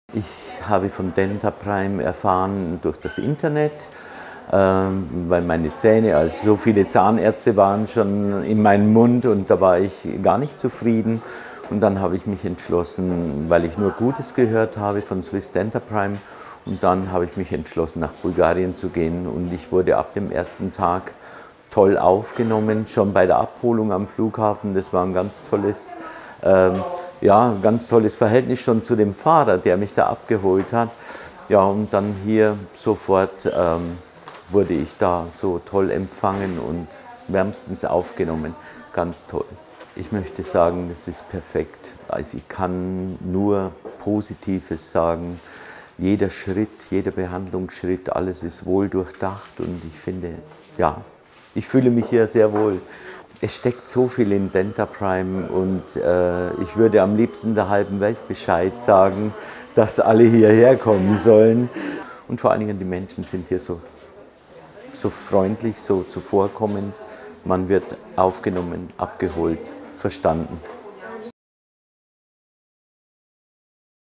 Ich habe von Denta Prime erfahren durch das Internet, weil meine Zähne, also so viele Zahnärzte waren schon in meinem Mund und da war ich gar nicht zufrieden. Und dann habe ich mich entschlossen, weil ich nur Gutes gehört habe von Swiss Denta Prime, und dann habe ich mich entschlossen, nach Bulgarien zu gehen, und ich wurde ab dem ersten Tag toll aufgenommen, schon bei der Abholung am Flughafen. Das war ein ganz tolles, ganz tolles Verhältnis schon zu dem Fahrer, der mich da abgeholt hat. Ja, und dann hier sofort wurde ich da so toll empfangen und wärmstens aufgenommen. Ganz toll. Ich möchte sagen, das ist perfekt. Also ich kann nur Positives sagen. Jeder Schritt, jeder Behandlungsschritt, alles ist wohl durchdacht, und ich finde, ja, ich fühle mich hier sehr wohl. Es steckt so viel in Denta Prime, und ich würde am liebsten der halben Welt Bescheid sagen, dass alle hierher kommen sollen. Und vor allen Dingen die Menschen sind hier so freundlich, so zuvorkommend. Man wird aufgenommen, abgeholt, verstanden.